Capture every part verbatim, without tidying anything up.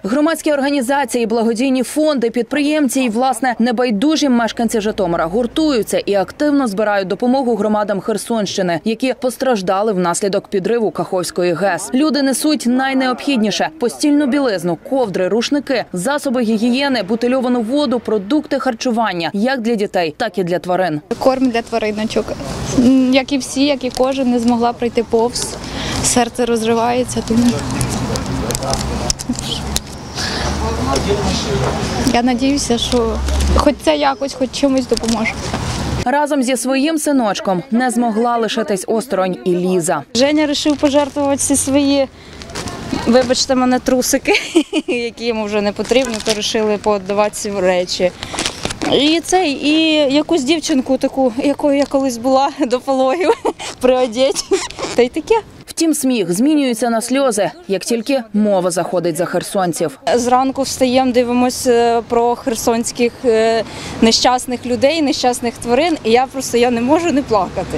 Громадські організації, благодійні фонди, підприємці і, власне, небайдужі мешканці Житомира гуртуються і активно збирають допомогу громадам Херсонщини, які постраждали внаслідок підриву Каховської ГЕС. Люди несуть найнеобхідніше – постільну білизну, ковдри, рушники, засоби гігієни, бутильовану воду, продукти харчування – як для дітей, так і для тварин. Корм для твариночок. Як і всі, як і кожен, не змогла пройти повз. Серце розривається, тому я сподіваюся, що хоч це якось, хоч чимось допоможе. Разом зі своїм синочком не змогла лишитись осторонь і Ліза. Женя вирішив пожертвувати всі свої, вибачте мене, трусики, які йому вже не потрібні, то вирішили подаватися в речі. І цей, і якусь дівчинку таку, якою я колись була до пологів, приодіть, та й таке. Втім, сміх змінюється на сльози, як тільки мова заходить за херсонців. Зранку встаємо, дивимося про херсонських нещасних людей, нещасних тварин, і я просто я не можу не плакати.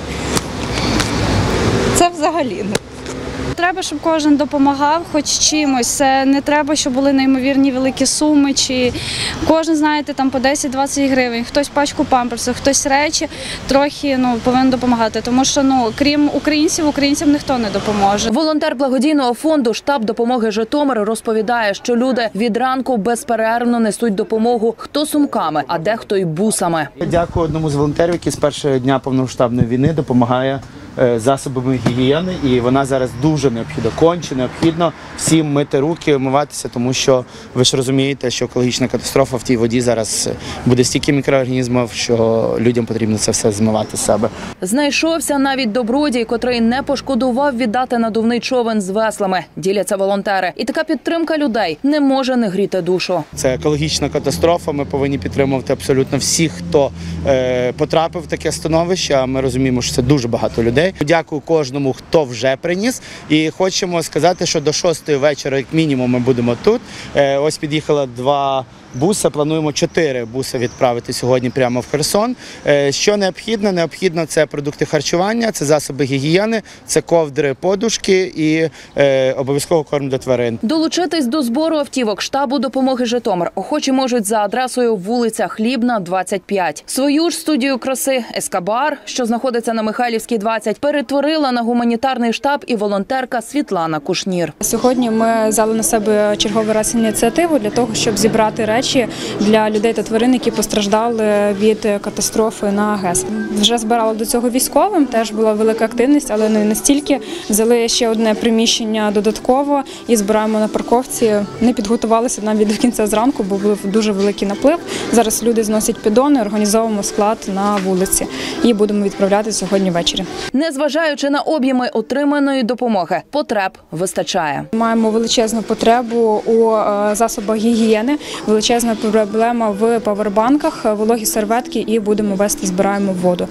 Це взагалі. Треба, щоб кожен допомагав хоч чимось. Це не треба, щоб були неймовірні великі суми. Чи кожен, знаєте, там по десять-двадцять гривень. Хтось пачку памперсів, хтось речі трохи ну, повинен допомагати. Тому що, ну, крім українців, українцям ніхто не допоможе. Волонтер благодійного фонду «Штаб допомоги Житомир» розповідає, що люди від ранку безперервно несуть допомогу хто сумками, а дехто й бусами. Дякую одному з волонтерів, який з першого дня повномасштабної війни допомагає засобами гігієни, і вона зараз дуже необхідна, конче необхідно всім мити руки, вмиватися, тому що ви ж розумієте, що екологічна катастрофа в тій воді зараз буде стільки мікроорганізмів, що людям потрібно це все змивати з себе. Знайшовся навіть добродій, котрий не пошкодував віддати надувний човен з веслами, діляться волонтери. І така підтримка людей не може не гріти душу. Це екологічна катастрофа, ми повинні підтримувати абсолютно всіх, хто е, потрапив в таке становище, а ми розуміємо, що це дуже багато людей. Дякую кожному, хто вже приніс. І хочемо сказати, що до шостої вечора, як мінімум, ми будемо тут. Ось під'їхало два буси, плануємо чотири буси відправити сьогодні прямо в Херсон. Що необхідно? Необхідно – це продукти харчування, це засоби гігієни, це ковдри, подушки і е, обов'язково корм для тварин. Долучитись до збору автівок штабу допомоги Житомир охочі можуть за адресою вулиця Хлібна, двадцять п'ять. Свою ж студію краси «Ескабар», що знаходиться на Михайлівській, двадцять, перетворила на гуманітарний штаб і волонтерка Світлана Кушнір. Сьогодні ми взяли на себе черговий раз ініціативу для того, щоб зібрати речі для людей та тварин, які постраждали від катастрофи на ГЕС. Вже збирали до цього військовим, теж була велика активність, але не настільки. Взяли ще одне приміщення додатково і збираємо на парковці. Не підготувалися навіть до кінця зранку, бо був дуже великий наплив. Зараз люди зносять піддони, організовуємо склад на вулиці і будемо відправляти сьогодні ввечері. Незважаючи на об'єми отриманої допомоги, потреб вистачає. Маємо величезну потребу у засобах гігієни, величезна проблема в павербанках, вологі серветки і будемо вести, збираємо воду.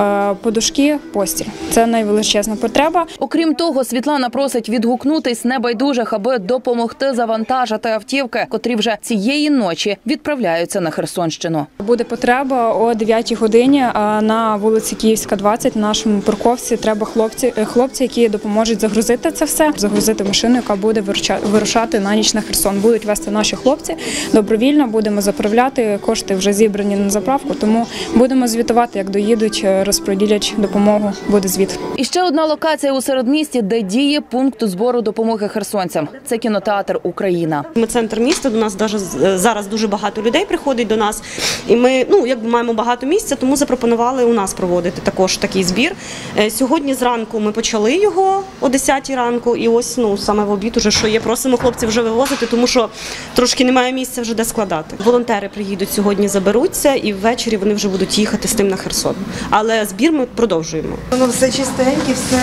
Подушки, постіль – це найвеличезна потреба. Окрім того, Світлана просить відгукнутись небайдужих, аби допомогти завантажити автівки, котрі вже цієї ночі відправляються на Херсонщину. Буде потреба о дев'ятій годині на вулиці Київська, двадцять, на нашому парковці. Треба хлопці, хлопці, які допоможуть загрузити це все, загрузити машину, яка буде вирушати на ніч на Херсон. Будуть вести наші хлопці добровільно, будемо заправляти, кошти вже зібрані на заправку, тому будемо звітувати, як доїдуть, розподілять допомогу, буде звіт. І ще одна локація у середмісті, де діє пункт збору допомоги херсонцям. Це кінотеатр «Україна». Ми центр міста, до нас зараз дуже багато людей приходить до нас, і ми, ну, якби маємо багато місця, тому запропонували у нас проводити також такий збір. Сьогодні зранку ми почали його о десятій ранку, і ось, ну, саме в обід уже, що є, просимо хлопців вже вивозити, тому що трошки немає місця вже де складати. Волонтери приїдуть сьогодні, заберуться, і ввечері вони вже будуть їхати з тим на Херсон. Але збір ми продовжуємо. Воно все чистеньке, все...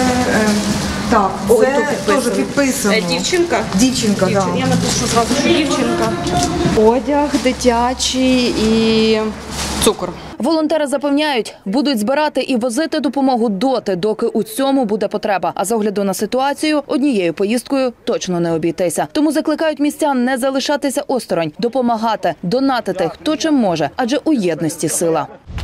Так, Ой, це теж підписано. Дівчинка? Дівчинка, так. Я напишу зразу, що дівчинка. Одяг дитячий і цукор. Волонтери запевняють, будуть збирати і возити допомогу доти, доки у цьому буде потреба. А з огляду на ситуацію, однією поїздкою точно не обійтися. Тому закликають містян не залишатися осторонь, допомагати, донатити, хто чим може, адже у єдності сила.